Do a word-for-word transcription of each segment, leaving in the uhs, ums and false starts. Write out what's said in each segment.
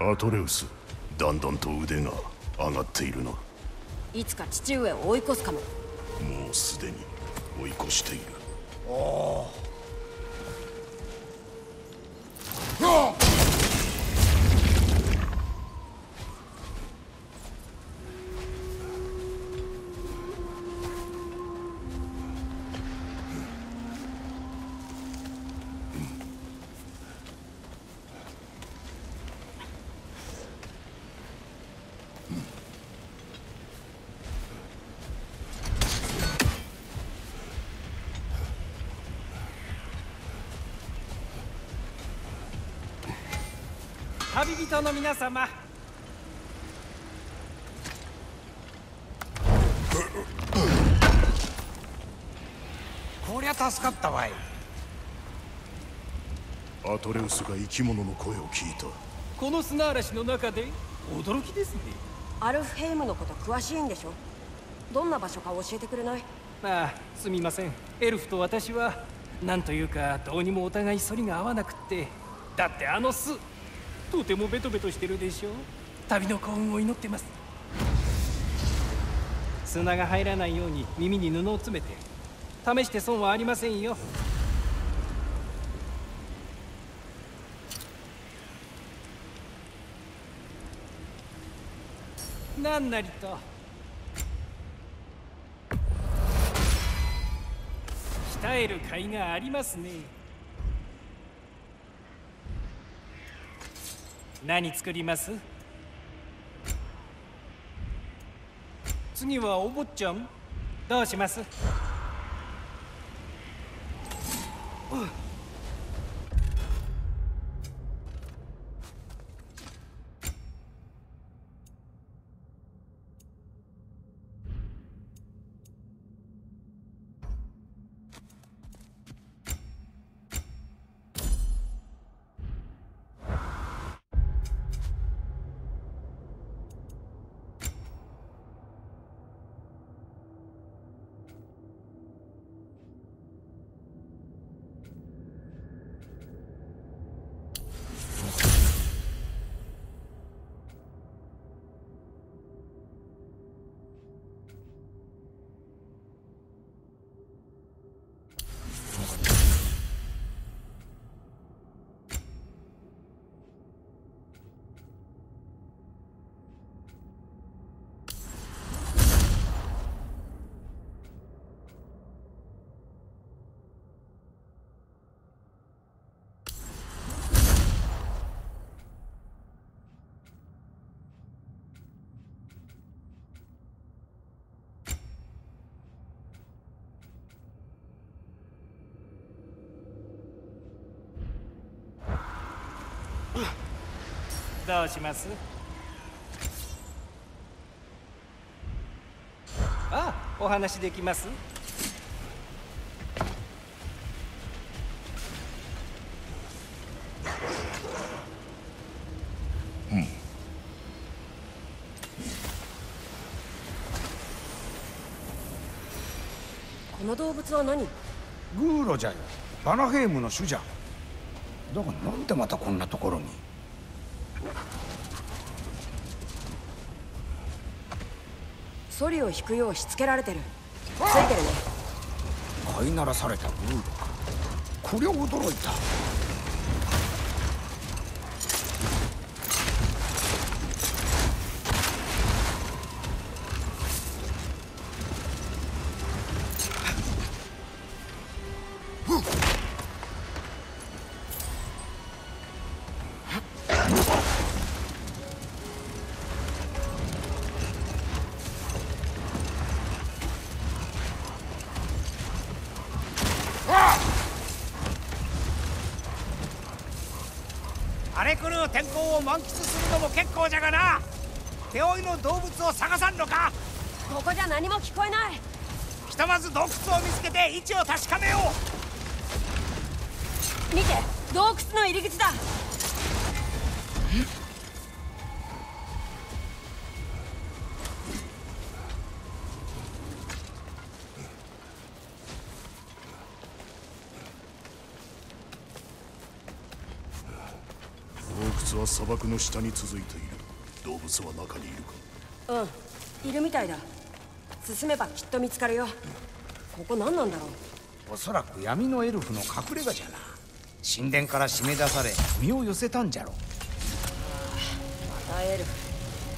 アトレウス、だんだんと腕が上がっているな。 いつか父上を追い越すかも。 もうすでに追い越している。 おお。 旅人の皆様、 こりゃ助かったわい。 アトレウスが生き物の声を聞いた。 この砂嵐の中で驚きですね。 アルフヘイムのこと詳しいんでしょ。どんな場所か教えてくれない？ ああ、すみません。エルフと私はなんというかどうにもお互い反りが合わなくって。だってあの巣とてもベトベトしてるでしょ。旅の幸運を祈ってます。砂が入らないように耳に布を詰めて、試して損はありませんよ。なんなりと鍛える甲斐がありますね。何作ります？次はお坊ちゃん？どうします？どうします？ああ、お話できます。 うん。 この動物は何？ グーロじゃよ。バナヘイムの種じゃ。だがなんでまたこんなところに。 ソリを引くようしつけられてる。ついてるね。 飼いならされたグーロか。こりゃ驚いた。 荒れ狂う天候を満喫するのも結構じゃがな。手負いの動物を探さんのか。 ここじゃ何も聞こえない。 ひとまず洞窟を見つけて位置を確かめよう。見て、洞窟の入り口だ。 窟は砂漠の下に続いている。動物は中にいるか？ うん、いるみたいだ。進めばきっと見つかるよ。ここ何なんだろう。 おそらく闇のエルフの隠れ家じゃな。神殿から締め出され身を寄せたんじゃろ。 またエルフ。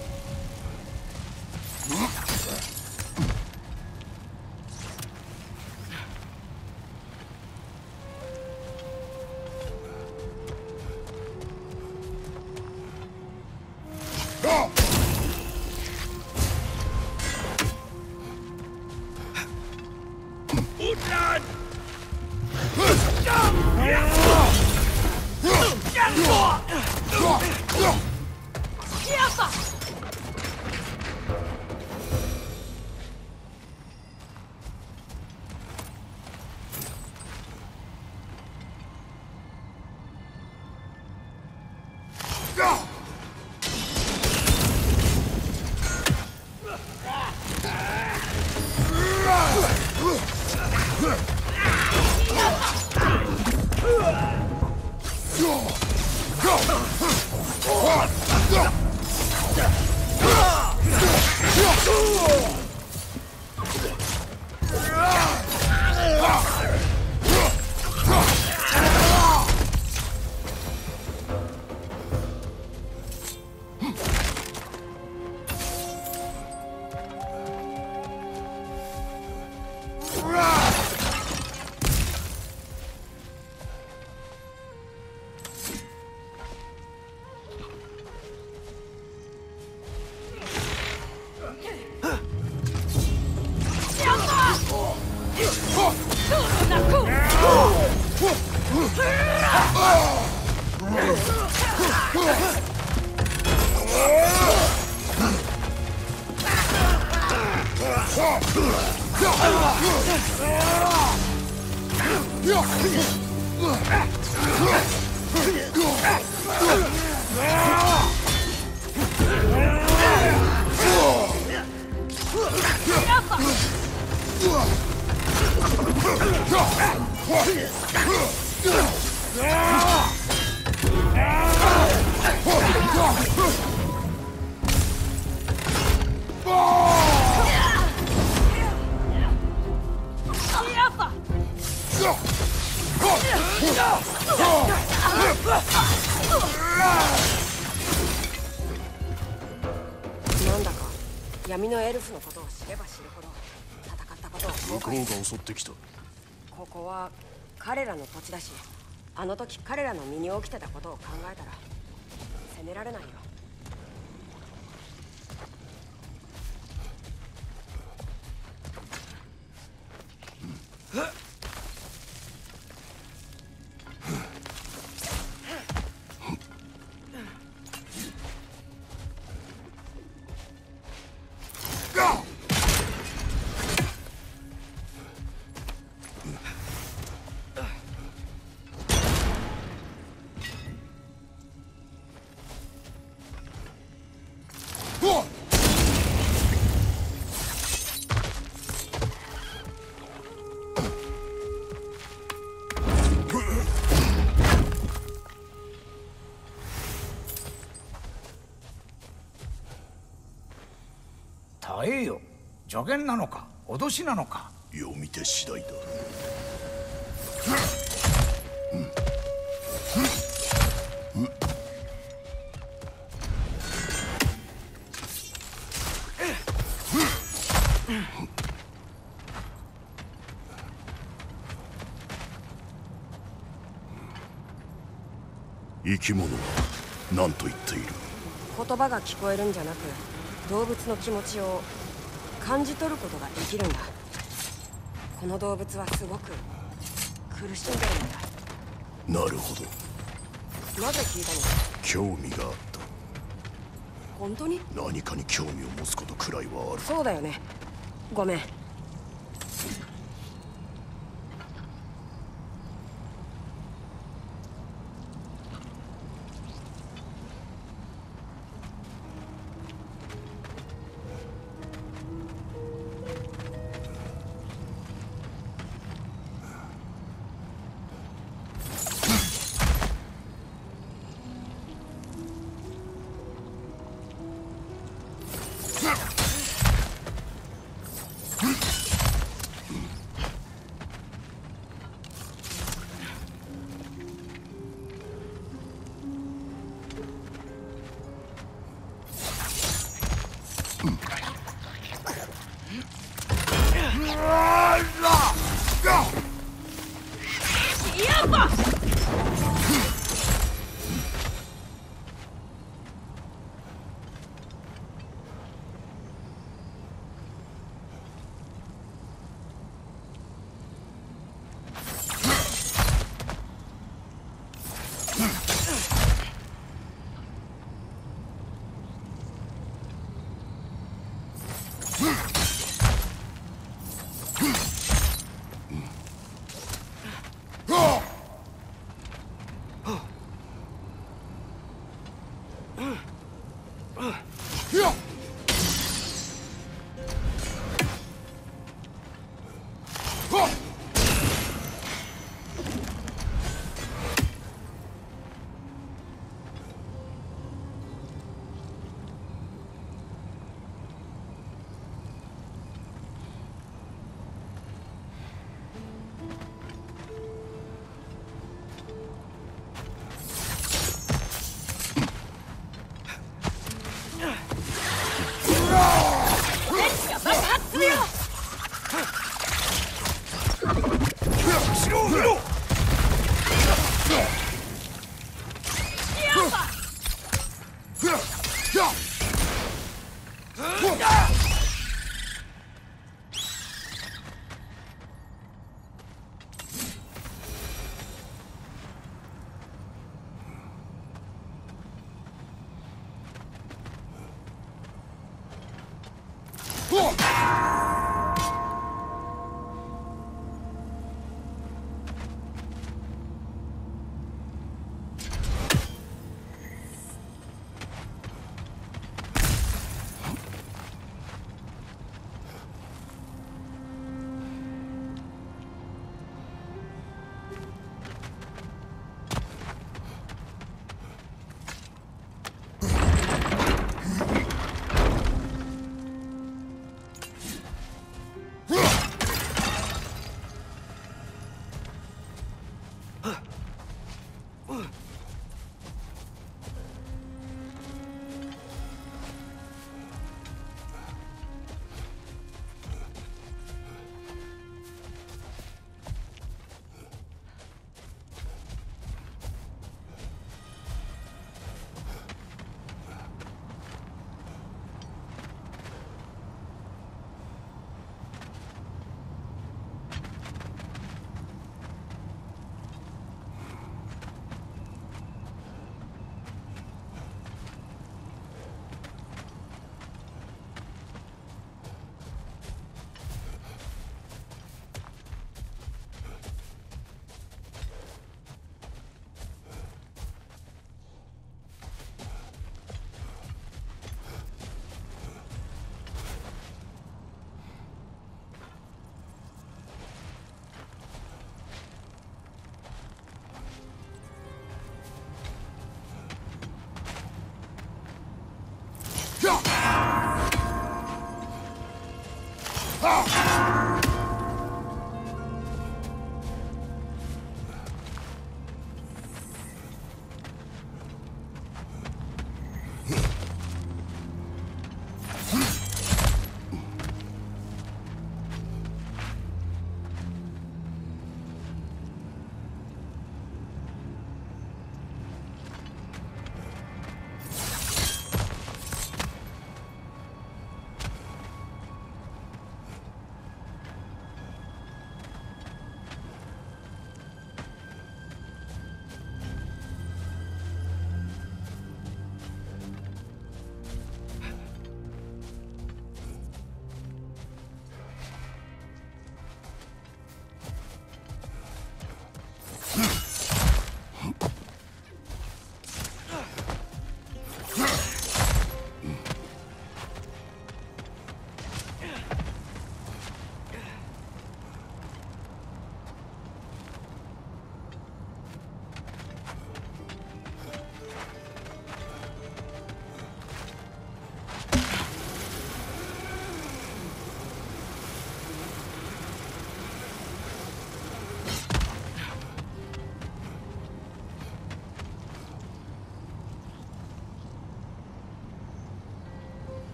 なんだか闇のエルフのことを知れば知るほど戦ったことを後悔する。 向こうが襲ってきた。 ここは彼らの土地だし、あの時彼らの身に起きてたことを考えたら責められないよ。 耐えよ。助言なのか脅しなのか。 読み手次第だ。生き物は何と言っている？ 言葉が聞こえるんじゃなく、動物の気持ちを感じ取ることができるんだ。この動物はすごく苦しんでるんだ。 なるほど。 なぜ聞いたの？ 興味があった。 本当に？ 何かに興味を持つことくらいはある。 そうだよね。ごめん。 やっぱ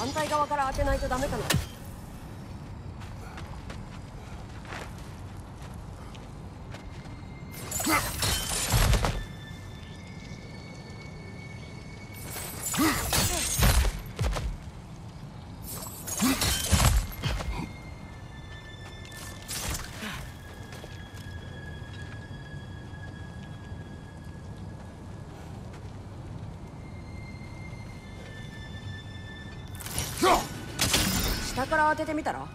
反対側から当てないとダメかな。下から当ててみたら？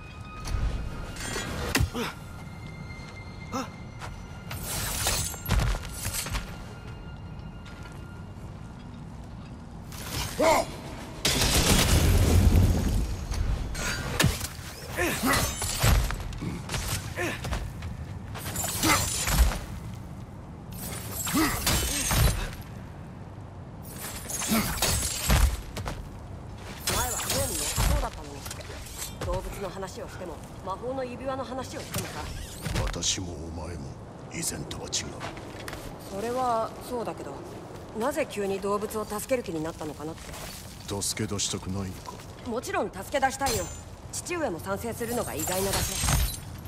動物の話をしても魔法の指輪の話をしてもさ。 私もお前も以前とは違う。 それはそうだけど、なぜ急に動物を助ける気になったのかなって。 助け出したくないのか？ もちろん助け出したいよ。父上も賛成するのが意外なだけ。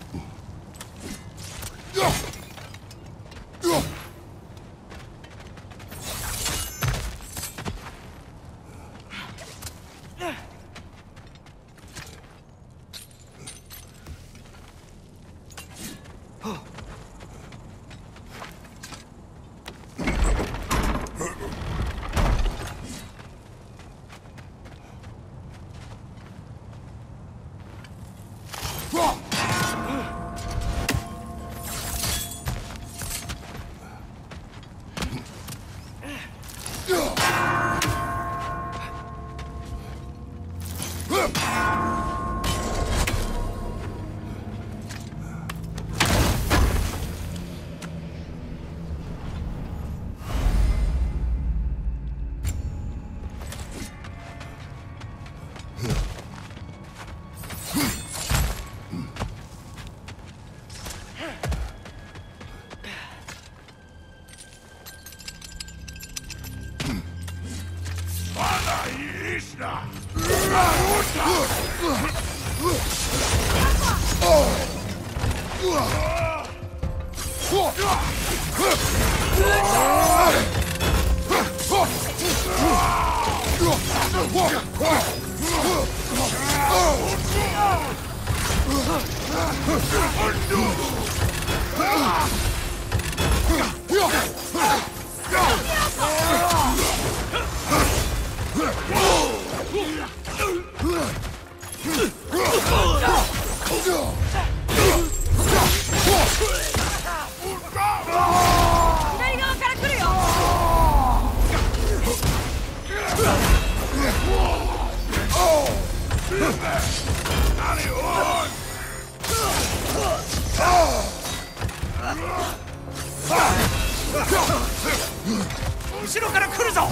後ろから来るぞ。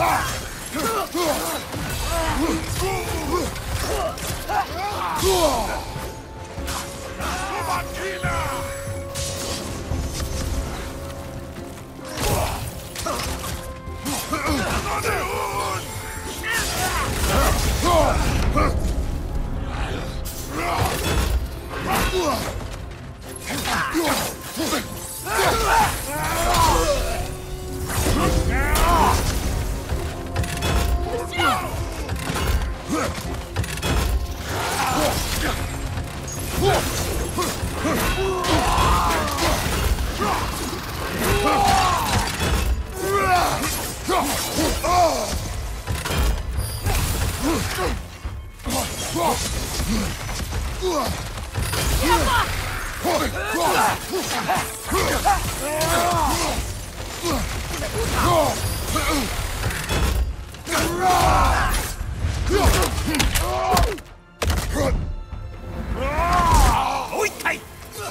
もう一回。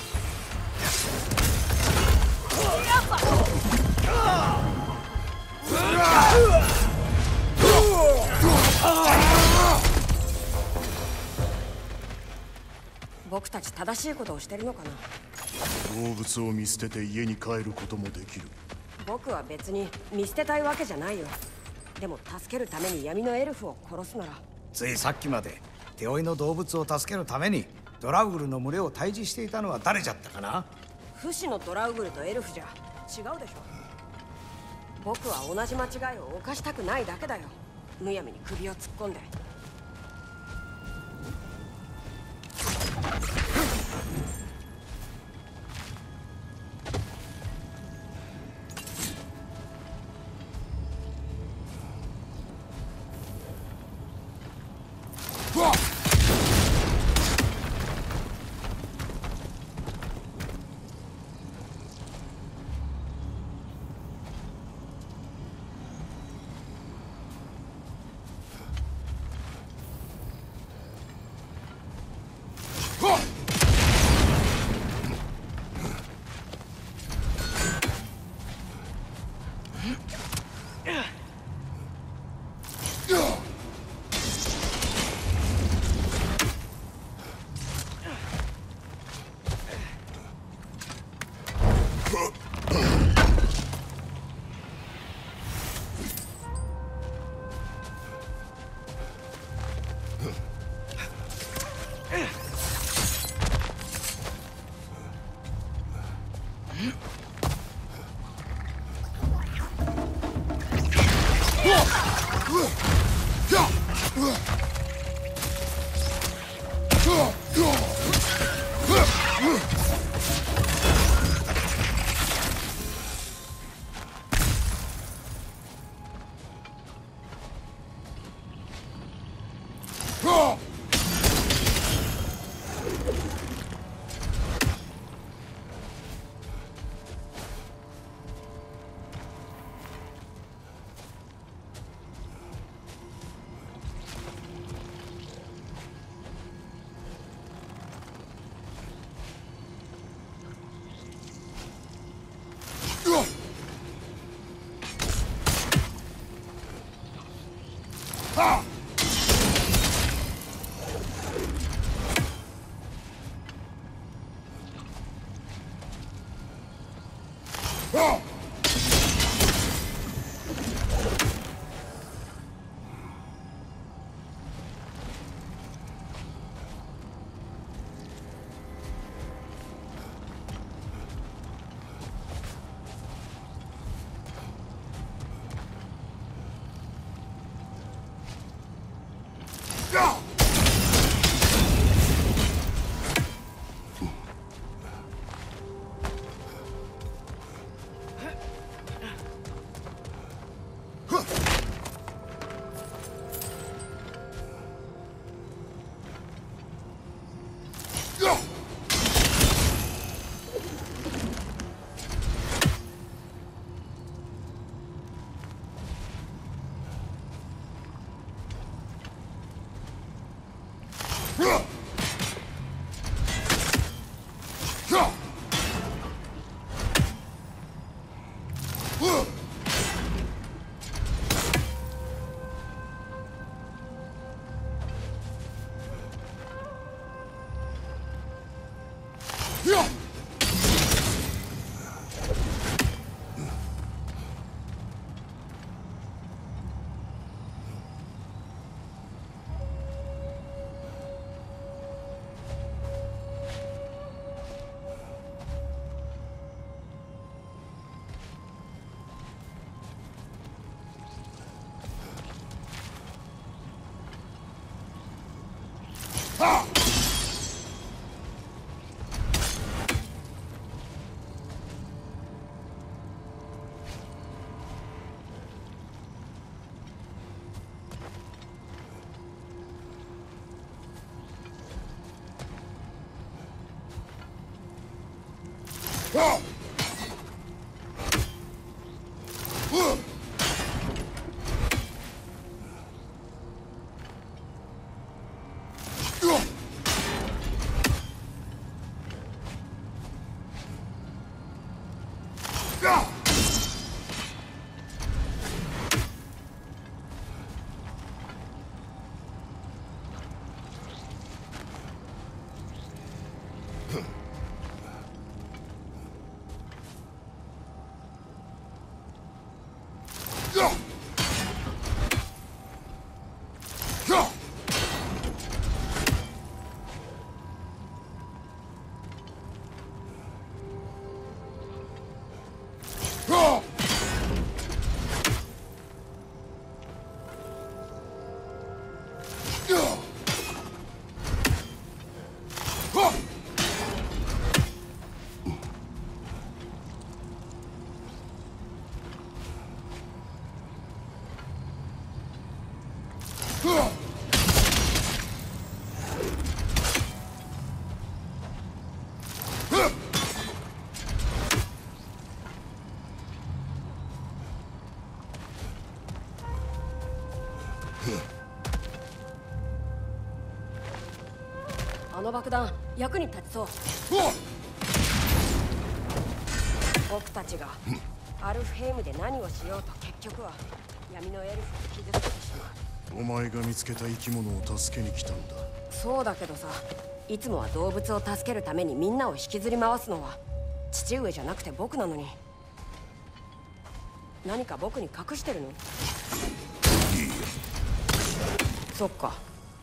僕たち正しいことをしてるのかな。 動物を見捨てて家に帰ることもできる。 僕は別に見捨てたいわけじゃないよ。でも助けるために闇のエルフを殺すなら。 ついさっきまで手負いの動物を助けるためにドラウグルの群れを退治していたのは誰じゃったかな？ 不死のドラウグルとエルフじゃ違うでしょ。僕は同じ間違いを犯したくないだけだよ。むやみに首を突っ込んで。 あの爆弾役に立ちそう。僕たちがアルフヘイムで何をしようと結局は闇のエルフを傷つけてしまう。 お前が見つけた生き物を助けに来たんだ。 そうだけどさ、いつもは動物を助けるためにみんなを引きずり回すのは父上じゃなくて僕なのに。何か僕に隠してるの？いいえ。そっか。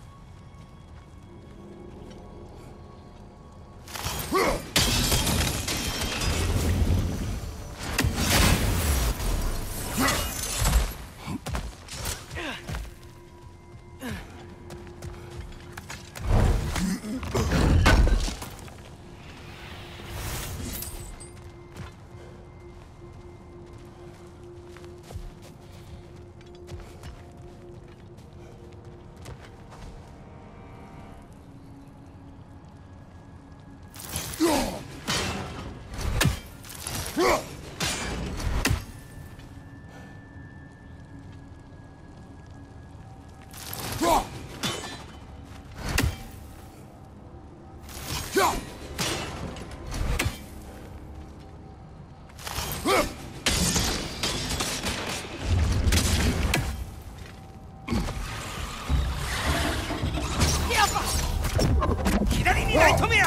左にライトメア。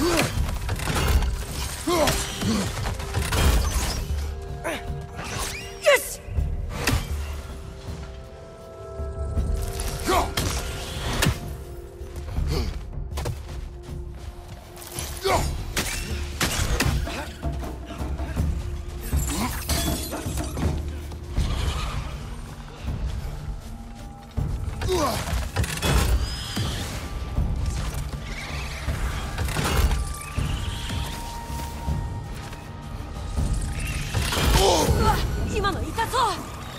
今の痛そう。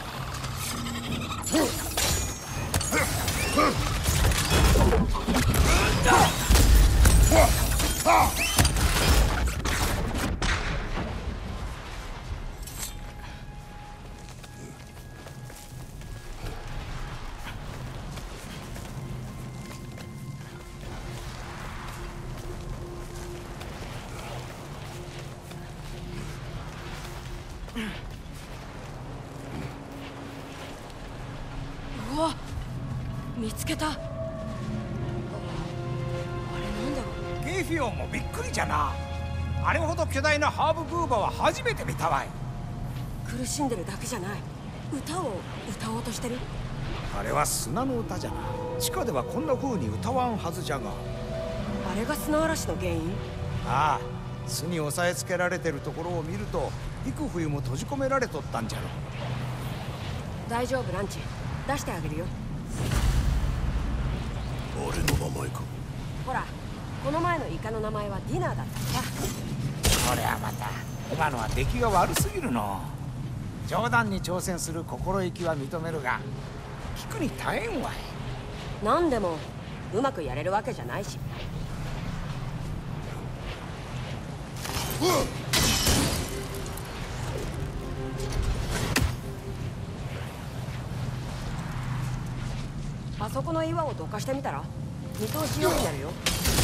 うわ、見つけた。あ、あれなんだろう。 ゲイフィオンもびっくりじゃな。あれほど巨大なハーブグーバは初めて見たわい。 苦しんでるだけじゃない。歌を歌おうとしてる。 あれは砂の歌じゃな。地下ではこんな風に歌わんはずじゃが。 あれが砂嵐の原因？ ああ、巣に押さえつけられてるところを見ると幾冬も閉じ込められとったんじゃろ。 大丈夫、ランチ出してあげるよ。 俺の名前か。 ほら、この前のイカの名前はディナーだったさ。 これはまた今のは出来が悪すぎるの。冗談に挑戦する心意気は認めるが聞くに耐えんわい。 何でもうまくやれるわけじゃないし。あそこの岩をどかしてみたら見通し良くなるよ。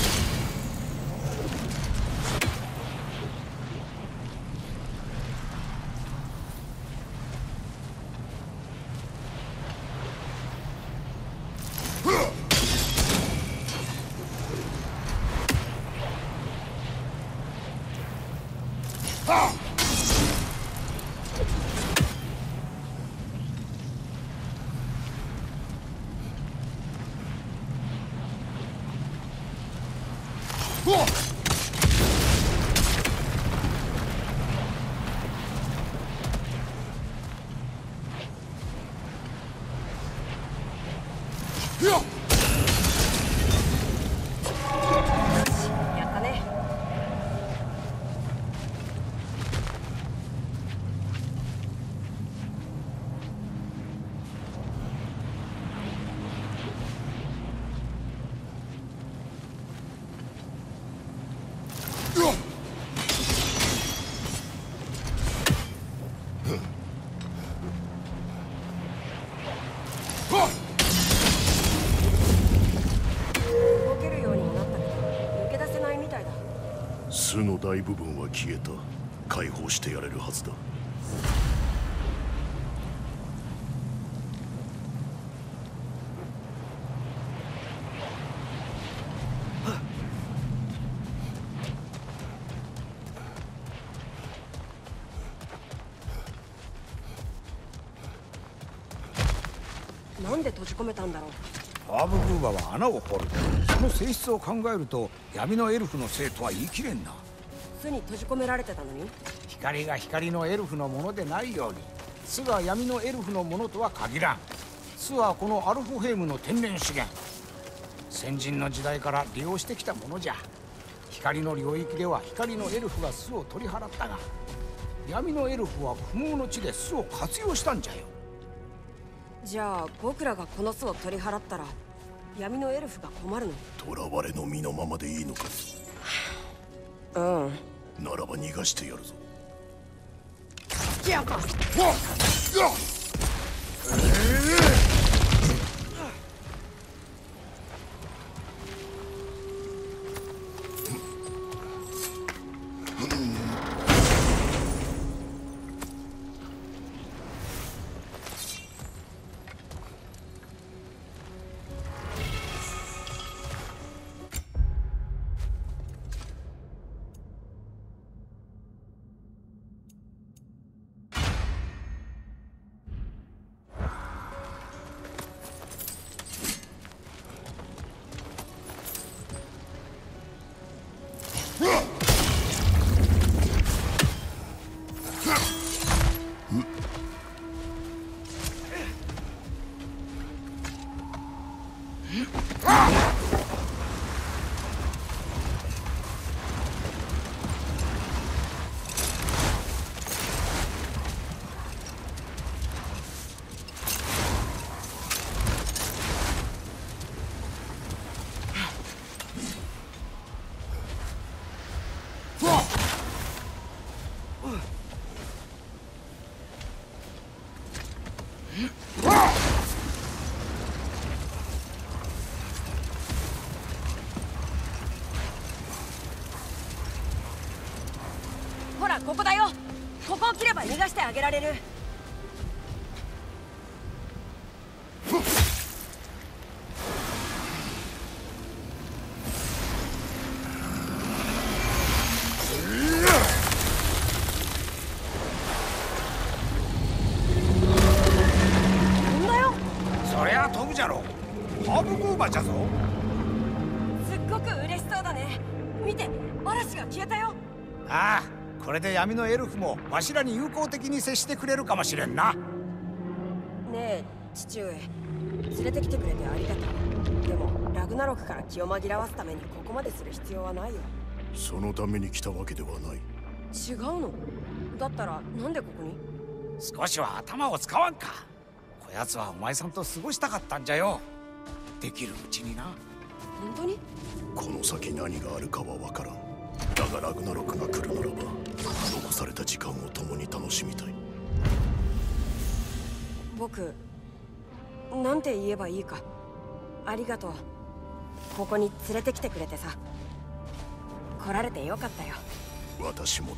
やったね。 痛の大部分は消えた。解放してやれるはずだ。 なんで閉じ込めたんだろう。 ハーブグーバは穴を掘る。その性質を考えると闇のエルフのせいとは言い切れんな。 巣に閉じ込められてたのに。 光が光のエルフのものでないように、巣が闇のエルフのものとは限らん。巣はこのアルフヘイムの天然資源。先人の時代から利用してきたものじゃ。光の領域では光のエルフが巣を取り払ったが、闇のエルフは不毛の地で巣を活用したんじゃよ。 じゃあ僕らがこの巣を取り払ったら闇のエルフが困るの？ 囚われの身のままでいいのか。 うん。 ならば逃がしてやるぞ。 やっぱほらここだよ。ここを切れば逃がしてあげられる。飛んだよ。 そりゃ飛ぶじゃろ。ハーブグーバじゃぞ。 すっごく嬉しそうだね。見て、嵐が消えたよ。 ああ、これで闇のエルフもわしらに友好的に接してくれるかもしれんな。 ねえ父上、連れてきてくれてありがとう。でもラグナロクから気を紛らわすためにここまでする必要はないよ。 そのために来たわけではない。 違うの？だったらなんでここに？ 少しは頭を使わんか。こやつはお前さんと過ごしたかったんじゃよ。できるうちにな。 本当に？ この先何があるかは分からん。だがラグナロクが来るならば残された時間を共に楽しみたい。 僕なんて言えばいいか。ありがとう。ここに連れてきてくれてさ。来られてよかったよ。 私もだ。